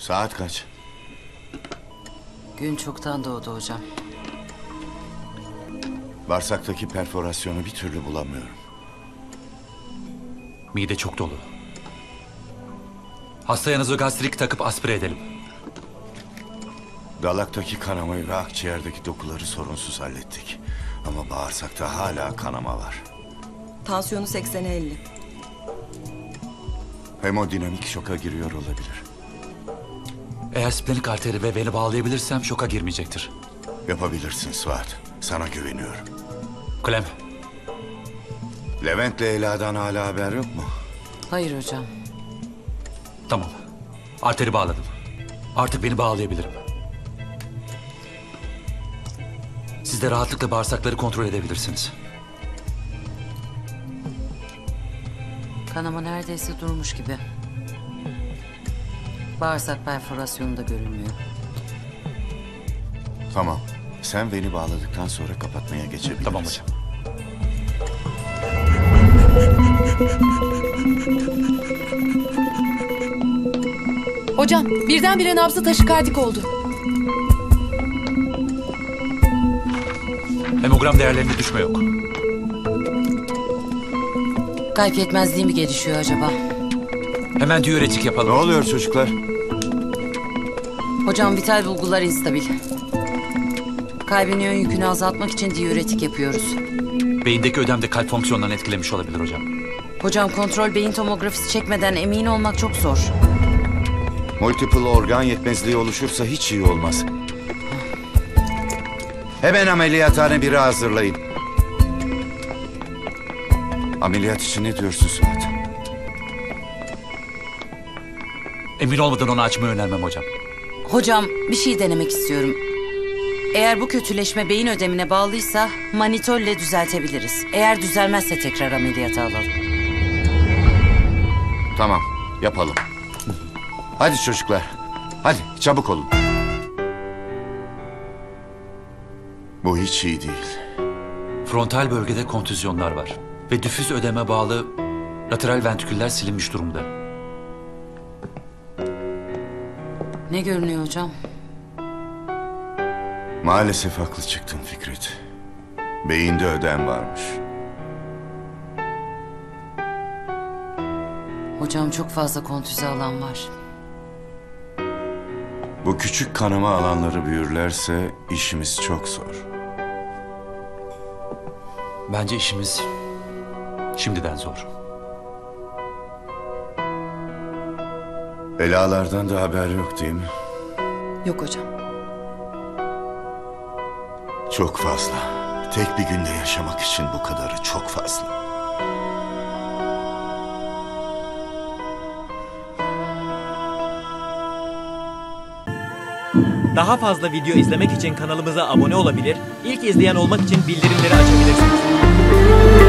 Saat kaç? Gün çoktan doğdu hocam. Bağırsaktaki perforasyonu bir türlü bulamıyorum. Mide çok dolu. Hastaya nazogastrik takıp aspire edelim. Dalaktaki kanamayı ve akciğerdeki dokuları sorunsuz hallettik. Ama bağırsakta hala kanama var. Tansiyonu 80'e 50. Hemodinamik şoka giriyor olabilir. Eğer splenik arteri ve veni bağlayabilirsem şoka girmeyecektir. Yapabilirsin Suat. Sana güveniyorum. Clem, Levent'le Ela'dan hala haber yok mu? Hayır hocam. tamam. Arteri bağladım. Artık beni bağlayabilirim. Siz de rahatlıkla bağırsakları kontrol edebilirsiniz. Kanama neredeyse durmuş gibi. Bağırsak perforasyonu da görülmüyor. Tamam. Sen beni bağladıktan sonra kapatmaya geçebiliriz. Tamam hocam. Hocam birdenbire nabzı taşikardik oldu. Hemogram değerlerinde düşme yok. Kalp yetmezliği mi gelişiyor acaba? Hemen diüretik Ne yapalım. oluyor çocuklar? Hocam vital bulgular instabil. Kalbin yön yükünü azaltmak için diüretik yapıyoruz. Beyindeki ödem de kalp fonksiyonlarını etkilemiş olabilir hocam. Hocam kontrol beyin tomografisi çekmeden emin olmak çok zor. Multiple organ yetmezliği oluşursa hiç iyi olmaz. Hemen ameliyathane biri hazırlayın. Ameliyat için ne diyorsun Suat? Emin olmadan onu açmayı önermem hocam. Hocam bir şey denemek istiyorum. Eğer bu kötüleşme beyin ödemine bağlıysa manitolle düzeltebiliriz. Eğer düzelmezse tekrar ameliyata alalım. Tamam, yapalım. Hadi çocuklar, hadi çabuk olun. Bu hiç iyi değil. Frontal bölgede kontüzyonlar var. Ve difüz ödeme bağlı lateral ventriküller silinmiş durumda. Ne görünüyor hocam? Maalesef haklı çıktın Fikret. Beyinde ödem varmış. Hocam çok fazla kontüze alan var. Bu küçük kanama alanları büyürlerse işimiz çok zor. Bence işimiz şimdiden zor. Belalardan da haber yok değil mi? Yok hocam. Çok fazla. Tek bir günde yaşamak için bu kadarı çok fazla. Daha fazla video izlemek için kanalımıza abone olabilir, ilk izleyen olmak için bildirimleri açabilirsiniz.